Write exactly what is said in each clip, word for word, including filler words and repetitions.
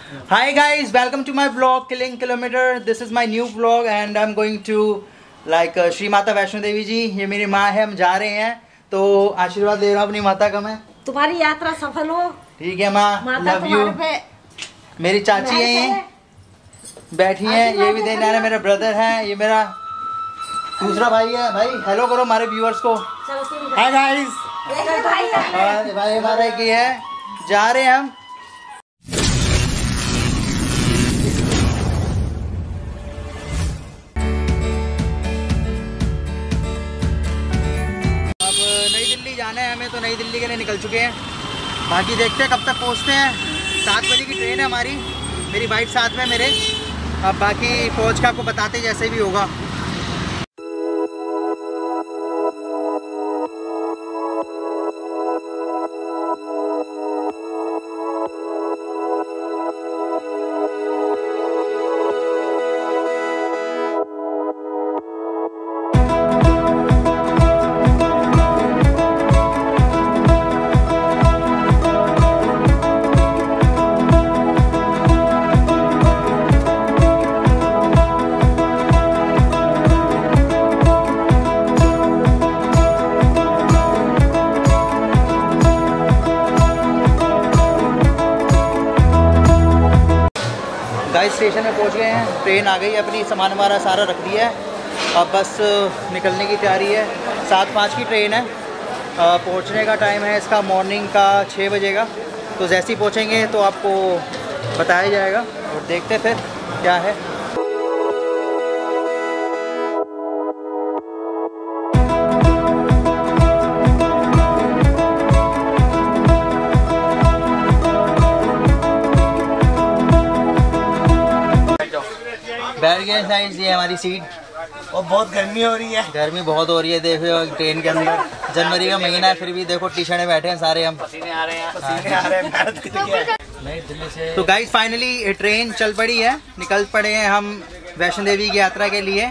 Hi guys, welcome to my vlog Killing Kilometer. This is my new vlog and I'm going to like uh, Shri Mata Vaishno Devi जी, ये मेरी माँ है, हम जा रहे हैं तो आशीर्वाद ले रहा हूँ अपनी माता का मैं। तुम्हारी यात्रा सफल हो। ठीक है माँ, लव यू। मेरी चाची है ये, बैठी है, ये भी देने वाला मेरा ब्रदर है, ये मेरा दूसरा भाई है। भाई हेलो करो हमारे व्यूअर्स को। Hi guys. भाई हमारे की है, जा रहे हैं हम। जाना है हमें, तो नई दिल्ली के लिए निकल चुके हैं। बाकी देखते हैं कब तक पहुंचते हैं। सात बजे की ट्रेन है हमारी, मेरी वाइफ साथ में मेरे। अब बाकी पहुंच के आपको बताते जैसे भी होगा। गाइस स्टेशन में पहुंच गए हैं, ट्रेन आ गई, अपनी सामान हमारा सारा रख दिया है। अब बस निकलने की तैयारी है। सात पाँच की ट्रेन है, पहुंचने का टाइम है इसका मॉर्निंग का छः बजे का। तो जैसे ही पहुंचेंगे तो आपको बताया जाएगा और देखते हैं फिर क्या है। बैठ गए साइज, ये हमारी सीट। और बहुत गर्मी हो रही है, गर्मी बहुत हो रही है। देखो ट्रेन के अंदर जनवरी का महीना है, फिर भी देखो टी शर्ट में बैठे हैं सारे हम। पसीने आ रहे हैं, पसीने आ रहे हैं। नई दिल्ली से तो गाइस फाइनली ट्रेन चल पड़ी है, निकल पड़े हैं हम वैष्णो देवी की यात्रा के लिए।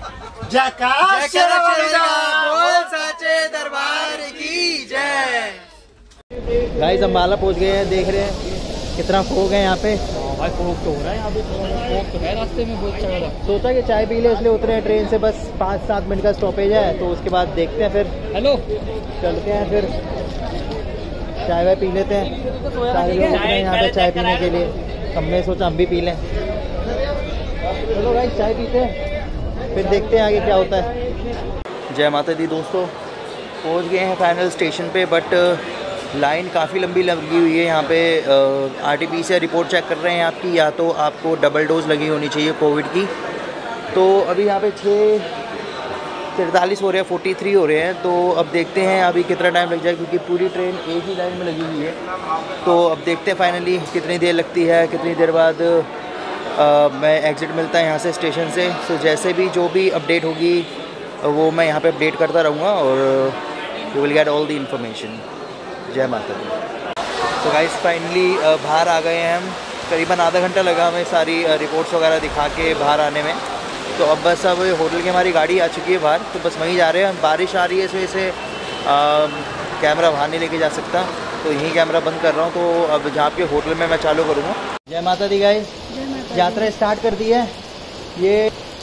सच्चे दरबार की जय। गाइस अम्बाला पहुंच गए हैं, देख रहे हैं कितना फोग है यहाँ पे। भाई फोग तो हो रहा है यहाँ पे, फोग तो है रास्ते में बहुत ज़्यादा। सोचा कि चाय पी ले, इसलिए उतरे हैं ट्रेन से। बस पाँच सात मिनट का स्टॉपेज है, तो उसके बाद देखते हैं फिर। हेलो, चलते हैं फिर चाय वाय पी लेते हैं। सारे लोग उतरे हैं यहाँ पे चाय पीने के लिए, हमने सोचा हम भी पी लें। चलो भाई चाय पीते हैं, फिर देखते हैं आगे क्या होता है। जय माता दी दोस्तों, पहुँच गए हैं फाइनल स्टेशन पे, बट लाइन काफ़ी लंबी लगी हुई है यहाँ पे। आरटीपी से रिपोर्ट चेक कर रहे हैं आपकी, या तो आपको डबल डोज लगी होनी चाहिए कोविड की। तो अभी यहाँ पे छः सैंतालीस हो रहे हैं, फोर्टी थ्री हो रहे हैं। तो अब देखते हैं अभी कितना टाइम लग जाए, क्योंकि पूरी ट्रेन एक ही लाइन में लगी हुई है। तो अब देखते हैं फाइनली कितनी देर लगती है, कितनी देर बाद आ, मैं एग्ज़िट मिलता है यहाँ से स्टेशन से। तो जैसे भी जो भी अपडेट होगी वो मैं यहाँ पर अपडेट करता रहूँगा और you will get all the information. जय माता दी। तो गाइस फाइनली बाहर आ गए हैं हम, करीबन आधा घंटा लगा हमें सारी रिपोर्ट्स वगैरह दिखा के बाहर आने में। तो अब बस अब होटल की हमारी गाड़ी आ चुकी है बाहर, तो बस वहीं जा रहे हैं। बारिश आ रही है, इस वजह से कैमरा बाहर नहीं लेके जा सकता, तो यहीं कैमरा बंद कर रहा हूँ। तो अब जहाँ के होटल में मैं चालू करूँगा। जय माता दी गाइस, यात्रा स्टार्ट कर दी है। ये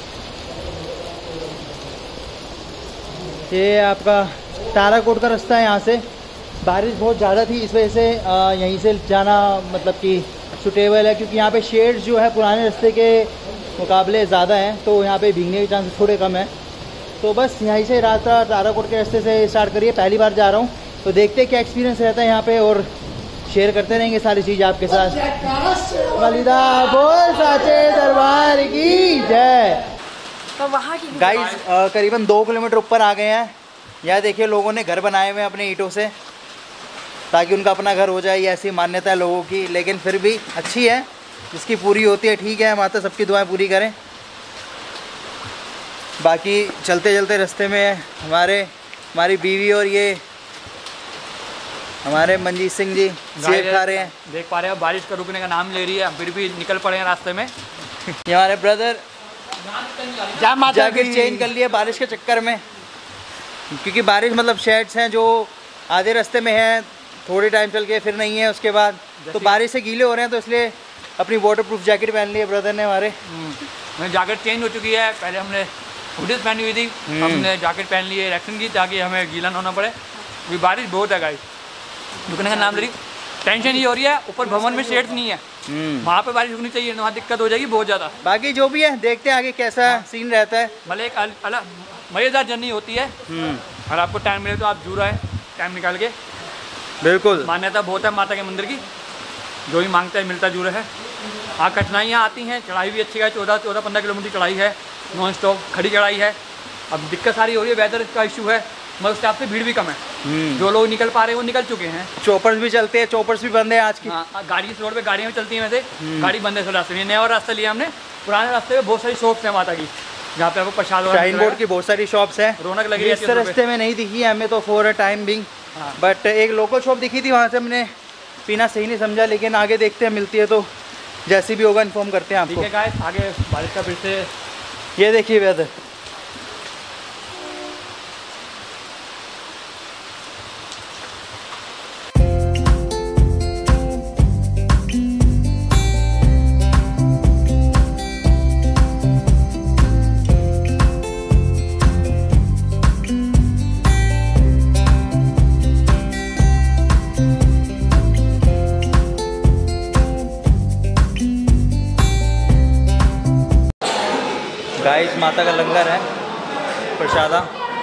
ये आपका ताराकोट का रास्ता है। यहाँ से बारिश बहुत ज़्यादा थी, इस वजह से आ, यहीं से जाना मतलब कि सुटेबल है, क्योंकि यहाँ पे शेड्स जो है पुराने रास्ते के मुकाबले ज़्यादा हैं, तो यहाँ पे भीगने के चांस थोड़े कम हैं। तो बस यहीं से रास्ता ताराकोट के रास्ते से स्टार्ट करिए। पहली बार जा रहा हूँ, तो देखते हैं क्या एक्सपीरियंस रहता है यहाँ पे, और शेयर करते रहेंगे सारी चीज़ आपके साथ। वालिदा बोल साचे दरबार की जय। तो वहाँ की गाइस करीबन दो किलोमीटर ऊपर आ गए हैं। यहाँ देखिए लोगों ने घर बनाए हुए हैं अपने ईंटों से, ताकि उनका अपना घर हो जाए, ये ऐसी मान्यता है लोगों की। लेकिन फिर भी अच्छी है, जिसकी पूरी होती है ठीक है। माता सबकी दुआएं पूरी करें। बाकी चलते चलते रास्ते में हमारे हमारी बीवी और ये हमारे मनजीत सिंह जी सेब खा रहे हैं। देख पा रहे हैं बारिश का रुकने का नाम ले रही है, फिर भी निकल पड़े हैं रास्ते में। ये हमारे ब्रदर जैकेट चेंज कर लिए बारिश के चक्कर में, क्योंकि बारिश मतलब शेड्स हैं जो आधे रास्ते में हैं, थोड़े टाइम चल के फिर नहीं है उसके बाद, तो बारिश से गीले हो रहे हैं, तो इसलिए अपनी वाटर प्रूफ जैकेट पहन ली है ब्रदर ने हमारे। मेरी जैकेट चेंज हो चुकी है, पहले हमने हुडीज पहनी हुई थी, हमने जैकेट पहन ली है इलेक्शन की ताकि हमें गीला ना होना पड़े। अभी बारिश बहुत है गाइस, रुकने का नाम ले रही। टेंशन ये हो रही है ऊपर भवन में शेड्स नहीं है, वहाँ पे बारिश रुकनी चाहिए, वहाँ दिक्कत हो जाएगी बहुत ज़्यादा। बाकी जो भी है देखते हैं आगे कैसा हाँ। सीन रहता है। भले एक अलग मज़ेदार जर्नी होती है, और आपको टाइम मिले तो आप जरूर आए टाइम निकाल के। बिल्कुल, मान्यता बहुत है माता के मंदिर की, जो भी मांगता है मिलता जुड़ा है। हाँ कठिनाइयाँ आती हैं, चढ़ाई भी अच्छी है, चौदह चौदह पंद्रह किलोमीटर चढ़ाई है, नॉन स्टॉप खड़ी चढ़ाई है। अब दिक्कत सारी हो रही है, वेदर का इशू है, मगर उसके आपसे भीड़ भी कम है, जो लोग निकल पा रहे हैं वो निकल चुके हैं। चॉपर्स भी चलते हैं, चॉपर्स भी बंद है आज की। हाँ गाड़ी इस रोड पे गाड़ियाँ भी चलती हैं, वैसे गाड़ी बंद है इस रास्ते में। नया और रास्ता लिया हमने, पुराने रास्ते में बहुत सारी शॉप्स हैं माता की, जहाँ पे आपको प्रसाद शाइन बोर्ड की बहुत सारी शॉप्स हैं, रौनक लगी है। इस रास्ते में नहीं दिखी है हमें तो for a time being, but एक लोकल शॉप दिखी थी, वहाँ से हमने पीना सही नहीं समझा, लेकिन आगे देखते हैं मिलती है तो जैसी भी होगा इन्फॉर्म करते हैं आपको। ठीक है गाइस, आगे बारिश का फिर से ये देखिए वेदर। गाइस माता का लंगर है, प्रसादा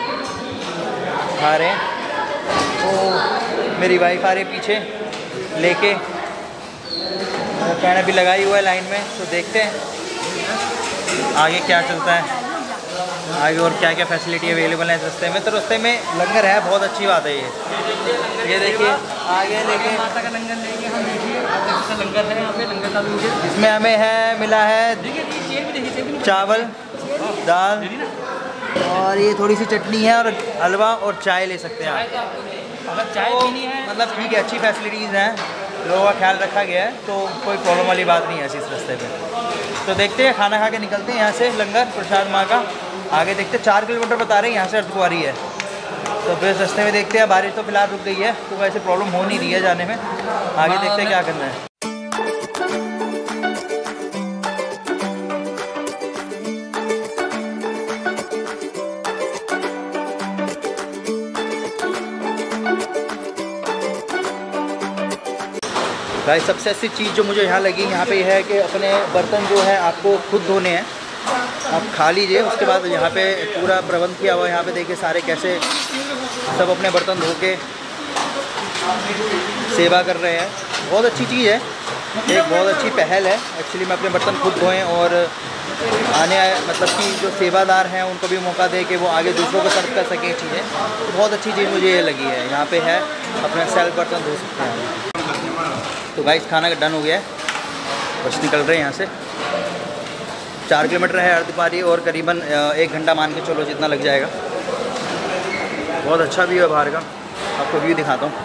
खा रहे हैं, तो मेरी वाइफ आ रही है पीछे लेके, कहना भी लगाई हुआ है लाइन में, तो देखते हैं आगे क्या चलता है, आगे और क्या क्या फैसिलिटी अवेलेबल है इस रास्ते में। तो रास्ते में लंगर है, बहुत अच्छी बात है ये। ये देखिए आगे लेके माता का लंगर लेंगे हम, देखिए लंगर है यहाँ पे, लंगर का भी इसमें हमें है मिला है चावल दाल और ये थोड़ी सी चटनी है और हलवा और चाय ले सकते हैं आप। अगर चाय पीनी है मतलब ठीक है, अच्छी फैसिलिटीज़ हैं, लोगों का ख्याल रखा गया है, तो कोई प्रॉब्लम वाली बात नहीं है ऐसी इस रास्ते पे। तो देखते हैं, खाना खा के निकलते हैं यहाँ से लंगर प्रसाद माँ का। आगे देखते हैं, चार किलोमीटर बता रहे हैं यहाँ से अर्धकुंवारी है, तो फिर इस रास्ते में देखते हैं। बारिश तो फिलहाल रुक गई है, तो वैसे प्रॉब्लम हो नहीं रही है जाने में, आगे देखते हैं क्या करना है। गाइस सबसे अच्छी चीज़ जो मुझे यहाँ लगी यहाँ पे यह है कि अपने बर्तन जो है आपको खुद धोने हैं, आप खा लीजिए, उसके बाद यहाँ पे पूरा प्रबंध किया हुआ है। यहाँ पे देखिए सारे कैसे सब अपने बर्तन धो के सेवा कर रहे हैं, बहुत अच्छी चीज़ है, एक बहुत अच्छी पहल है एक्चुअली में अपने बर्तन खुद धोएं और आने आए मतलब कि जो सेवादार हैं उनको भी मौका दे कि वो आगे दूसरों को सर्व कर सकें चीज़ें। तो बहुत अच्छी चीज़ मुझे ये लगी है, यहाँ पे है अपना सेल्फ बर्तन धो सकते हैं। तो गाइस खाना डन हो गया है, बस निकल रहे हैं यहाँ से। चार किलोमीटर है अर्धकुंवारी और करीबन एक घंटा मान के चलो जितना लग जाएगा। बहुत अच्छा व्यू है बाहर का, आपको व्यू दिखाता हूँ।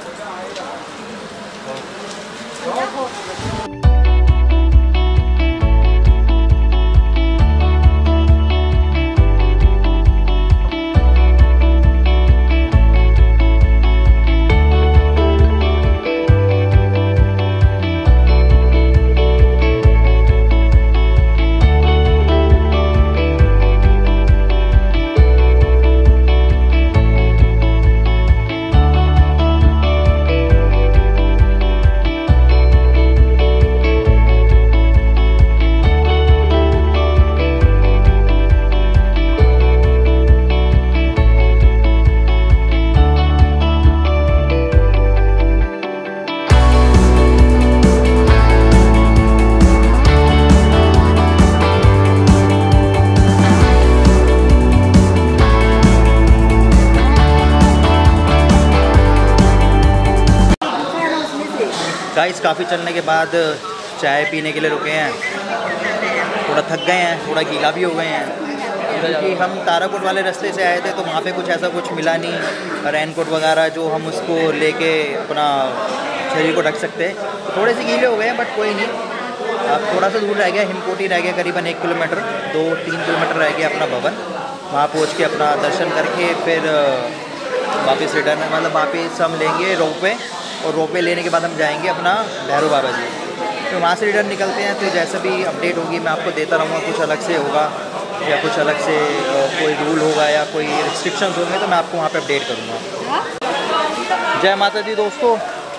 गाइस काफ़ी चलने के बाद चाय पीने के लिए रुके हैं, थोड़ा थक गए हैं, थोड़ा गीला भी हो गए हैं, क्योंकि हम ताराकोट वाले रास्ते से आए थे तो वहाँ पे कुछ ऐसा कुछ मिला नहीं, रेनकोट वगैरह जो हम उसको लेके अपना शरीर को ढक सकते, तो थोड़े से गीले हो गए हैं, बट कोई नहीं। अब थोड़ा सा दूर रह गया, हिमकोटी रह गया करीबन एक किलोमीटर दो तीन किलोमीटर रह गया अपना भवन, वहाँ पहुँच के अपना दर्शन करके फिर वापस रिटर्न मतलब वापस हम लेंगे रोपवे, और रोपवे लेने के बाद हम जाएंगे अपना भैरव बाबा जी। तो वहाँ से रिटर्न निकलते हैं। तो जैसे भी अपडेट होगी मैं आपको देता रहूँगा, कुछ अलग से होगा या कुछ अलग से कोई रूल होगा या कोई रिस्ट्रिक्शंस होंगे तो मैं आपको वहाँ पे अपडेट करूँगा। जय माता दी दोस्तों,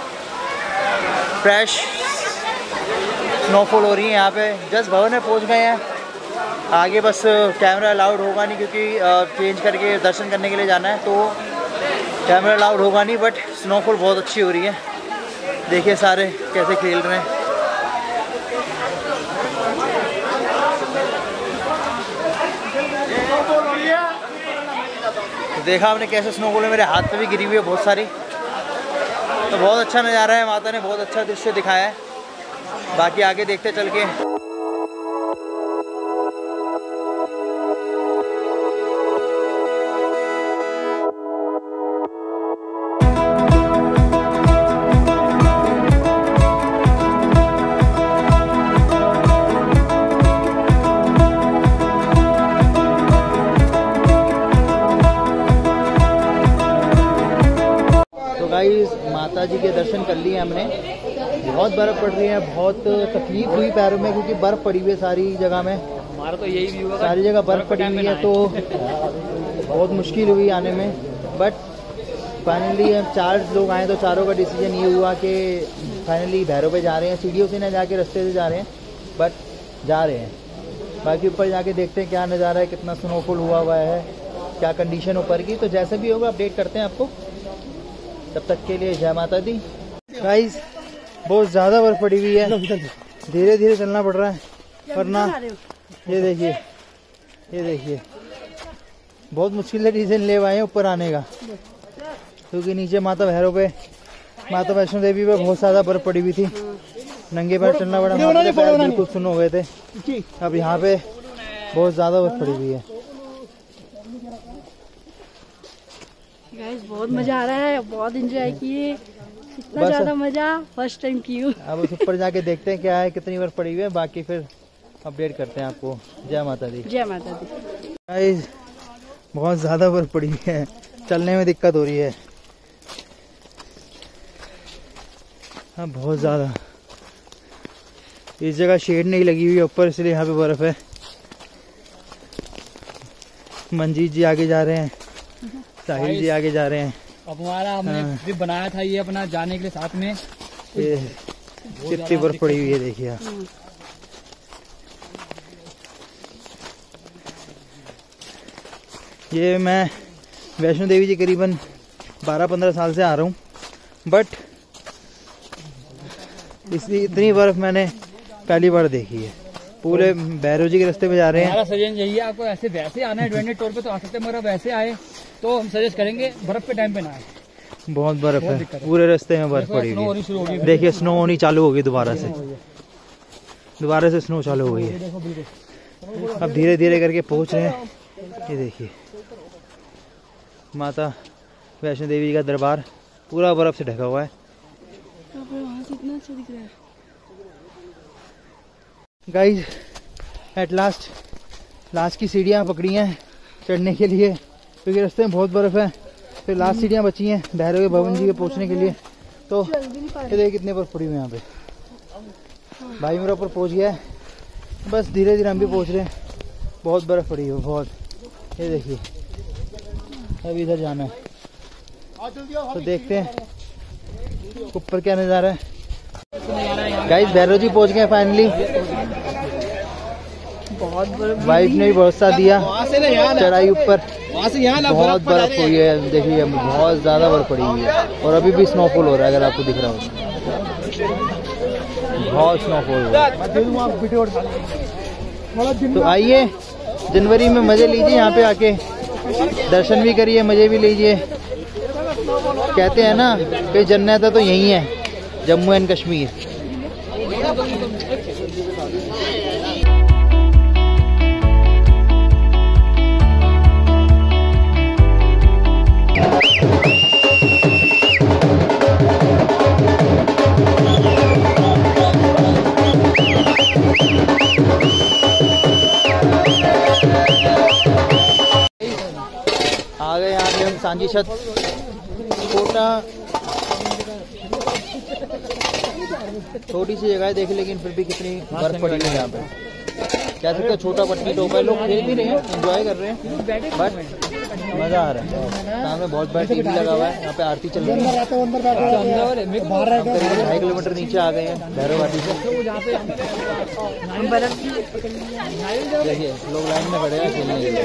फ्रेश स्नोफॉल हो रही है यहाँ पे। जस्ट भवन में पहुँच गए हैं, आगे बस कैमरा अलाउड होगा नहीं क्योंकि चेंज करके दर्शन करने के लिए जाना है, तो कैमरा अलाउड होगा नहीं। बट स्नोफॉल बहुत अच्छी हो रही है, देखिए सारे कैसे खेल रहे हैं। तो देखा आपने कैसे स्नोफॉल मेरे हाथ पे भी गिरी हुई है बहुत सारी। तो बहुत अच्छा नज़ारा है, माता ने बहुत अच्छा दृश्य दिखाया है। बाकी आगे देखते चल के। माता जी के दर्शन कर लिए हमने। बहुत बर्फ़ पड़ रही है, बहुत तकलीफ हुई पैरों में क्योंकि बर्फ़ पड़ी हुई है सारी जगह में। हमारा तो यही व्यू है, सारी जगह बर्फ़ पड़ी हुई है तो बहुत मुश्किल हुई आने में। बट फाइनली हम चार लोग आए तो चारों का डिसीजन ये हुआ कि फाइनली भैरव पे जा रहे हैं। सीढ़ियों से ना जाके रास्ते से जा रहे हैं, बट जा रहे हैं। बाकी ऊपर जाके देखते हैं क्या नज़ारा है, कितना स्नोफॉल हुआ हुआ है, क्या कंडीशन ऊपर की। तो जैसे भी होगा अपडेट करते हैं आपको। तब तक के लिए जय माता दी। गाइस बहुत ज़्यादा बर्फ़ पड़ी हुई है, धीरे धीरे चलना पड़ रहा है वरना ये देखिए ये देखिए बहुत मुश्किल से डिसीजन ले आए हैं ऊपर आने का, क्योंकि नीचे माता भैरव पे, माता वैष्णो देवी पे बहुत ज़्यादा बर्फ़ पड़ी हुई थी। नंगे पैर चलना पड़ा, पैर बिल्कुल सुन्न हो गए थे। अब यहाँ पे बहुत ज़्यादा बर्फ़ पड़ी हुई है। गाइस बहुत मजा आ रहा है, बहुत एंजॉय किए, इतना ज्यादा मजा फर्स्ट टाइम की हूँ। अब उस ऊपर जाके देखते हैं क्या है, कितनी बर्फ पड़ी हुई है, बाकी फिर अपडेट करते हैं आपको। जय माता दी। जय माता दी। गाइस बहुत ज़्यादा बर्फ पड़ी हुई है, चलने में दिक्कत हो रही है। हाँ बहुत ज़्यादा, इस जगह शेड नहीं लगी हुई है ऊपर, इसलिए यहाँ पे बर्फ है। मंजीत जी आगे जा रहे हैं, साहिल जी आगे जा रहे हैं। अब हमारा हमने ट्रिप बनाया था ये अपना जाने के लिए साथ में, ये कितनी बर्फ पड़ी हुई है देखिए आप। ये मैं वैष्णो देवी जी करीबन बारह पंद्रह साल से आ रहा हूँ, बट इसलिए इतनी बर्फ मैंने पहली बार देखी है। पूरे भैरव जी के रास्ते पे जा रहे हैं। हमारा सजेशन यही है, आपको ऐसे वैसे आना है एडवेंचर टूर पे तो आ सकते हैं, मगर वैसे आए तो हम सजेस्ट करेंगे बर्फ के टाइम पे ना आए। बहुत बर्फ है, पूरे रास्ते में बर्फ पड़ी हुई है। देखिए स्नो होनी चालू हो गई दोबारा से, दोबारा से स्नो चालू हो गई है। अब धीरे धीरे करके पहुंच रहे हैं। ये देखिए माता वैष्णो देवी जी का दरबार पूरा बर्फ से ढका हुआ है। गाइस एट लास्ट लास्ट की सीढ़ियाँ पकड़ी हैं चढ़ने के लिए, क्योंकि रास्ते में बहुत बर्फ है। फिर लास्ट सीढ़ियाँ बची हैं भैरव के भवन जी के पहुँचने के लिए। तो ये देखिए कितने बर्फ पड़ी हुई है यहाँ पे। भाई मेरा ऊपर पहुँच गया है, बस धीरे धीरे हम भी पहुँच रहे हैं। बहुत बर्फ पड़ी है बहुत, ये देखिए। अभी इधर जाना है तो देखते हैं ऊपर क्या नज़ारा है। गाइस भैरव जी पहुँच गए फाइनली। बहुत बर्फ, वाइफ ने भी बहुत साथ दिया चढ़ाई ऊपर। बहुत बर्फ हुई है देखिए, बहुत ज़्यादा बर्फ पड़ी हुई है और अभी भी स्नोफॉल हो रहा है। अगर आपको दिख रहा हो बहुत स्नोफॉल हो रहा है। तो आइए जनवरी में मज़े लीजिए, यहाँ पे आके दर्शन भी करिए, मज़े भी लीजिए। कहते हैं ना कि जन्नत है तो यही है, जम्मू एंड कश्मीर। आ गए यहाँ पे हम सांझी छत कोटा छोटी सी जगह है देख, लेकिन फिर भी कितनी बर्फ पड़ी है यहाँ पे। कह सकते हैं छोटा पट्टी टॉप है, लोग खेल भी रहे हैं, एंजॉय कर रहे हैं, बट मजा आ रहा है। सामने बहुत बड़ा टीवी लगा हुआ है, यहाँ पे आरती चल रही है। ढाई किलोमीटर नीचे आ गए हैं भैरववाटी से। देखिए लोग लाइन में खड़े हैं खेलने के लिए,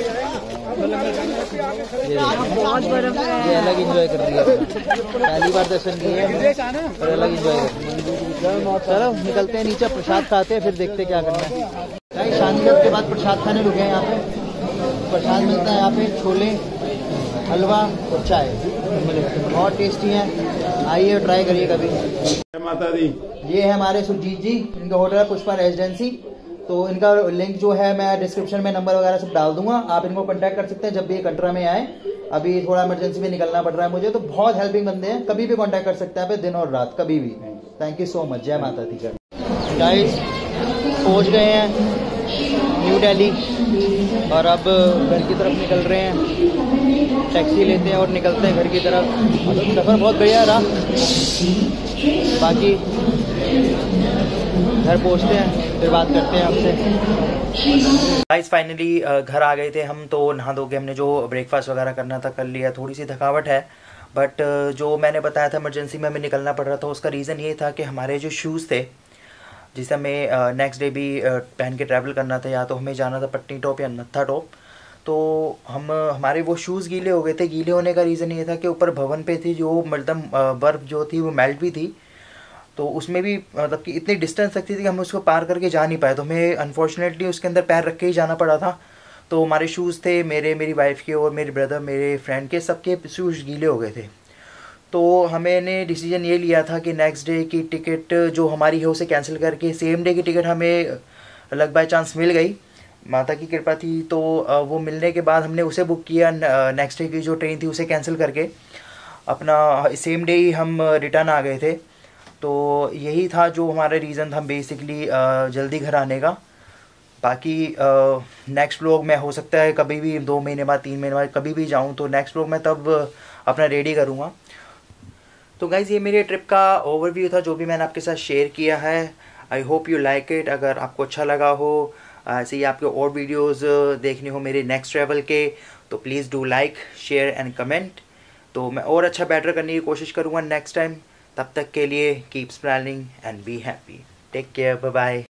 बहुत बर्फ है। ये अलग एंजॉय कर रही है, पहली बार दर्शन किए हैं और अलग एंजॉय कर रही है। चलो निकलते हैं नीचे, प्रसाद खाते हैं, फिर देखते हैं क्या करना है। शांतिगढ़ के बाद प्रसाद खाने रुके हैं यहाँ पे। प्रसाद मिलता है यहाँ पे, छोले, हलवा और चाय, बहुत टेस्टी है। आइए ट्राई करिए कभी। माता दी, ये है हमारे सुजीत जी, इनका होटल है पुष्पा रेजिडेंसी। तो इनका लिंक जो है मैं डिस्क्रिप्शन में नंबर वगैरह सब डाल दूंगा, आप इनको कांटेक्ट कर सकते हैं जब भी ये कटरा में आए। अभी थोड़ा इमरजेंसी में निकलना पड़ रहा है मुझे, तो बहुत हेल्पिंग बंदे हैं, कभी भी कांटेक्ट कर सकते हैं आप, दिन और रात कभी भी। थैंक यू सो मच, जय माता दी। गाइस पहुंच गए हैं न्यू दिल्ली और अब घर की तरफ निकल रहे हैं। टैक्सी लेते हैं और निकलते हैं घर की तरफ। सफ़र बहुत बढ़िया रहा, बाकी घर पहुंचते हैं फिर बात करते हैं आपसे। गाइस फाइनली घर आ गए थे हम, तो नहा धो के हमने जो ब्रेकफास्ट वगैरह करना था कर लिया। थोड़ी सी थकावट है, बट जो मैंने बताया था इमरजेंसी में हमें निकलना पड़ रहा था, उसका रीज़न ये था कि हमारे जो शूज़ थे जिसे हमें नेक्स्ट डे भी पहन के ट्रैवल करना था, या तो हमें जाना था पटनी टॉप या नत्था टॉप, तो हम हमारे वो शूज़ गीले हो गए थे। गीले होने का रीज़न ये था कि ऊपर भवन पे थी जो मतलब बर्फ़ जो थी वो मेल्ट भी थी, तो उसमें भी मतलब कि इतनी डिस्टेंस लगती थी कि हम उसको पार करके जा नहीं पाए, तो हमें अनफॉर्चुनेटली उसके अंदर पैर रख के ही जाना पड़ा था। तो हमारे शूज़ थे, मेरे, मेरी वाइफ के और मेरे ब्रदर, मेरे फ्रेंड के, सबके शूज़ गीले हो गए थे। तो हमने डिसीजन ये लिया था कि नेक्स्ट डे की टिकट जो हमारी है उसे कैंसिल करके सेम डे की टिकट हमें लग बाय चांस मिल गई, माता की कृपा थी। तो वो मिलने के बाद हमने उसे बुक किया, नेक्स्ट डे की जो ट्रेन थी उसे कैंसिल करके अपना सेम डे ही हम रिटर्न आ गए थे। तो यही था जो हमारा रीज़न था बेसिकली जल्दी घर आने का। बाकी नेक्स्ट व्लॉग में हो सकता है कभी भी दो महीने बाद, तीन महीने बाद कभी भी जाऊं, तो नेक्स्ट व्लॉग मैं तब अपना रेडी करूंगा। तो गाइज़ ये मेरे ट्रिप का ओवरव्यू था जो भी मैंने आपके साथ शेयर किया है। I hope you like it. अगर आपको अच्छा लगा हो, ऐसे ही आपके और वीडियोस देखने हो मेरे नेक्स्ट ट्रैवल के, तो please do like, share and comment. तो मैं और अच्छा बेटर करने की कोशिश करूँगा नेक्स्ट टाइम। तब तक के लिए keep smiling and be happy. Take care, bye bye.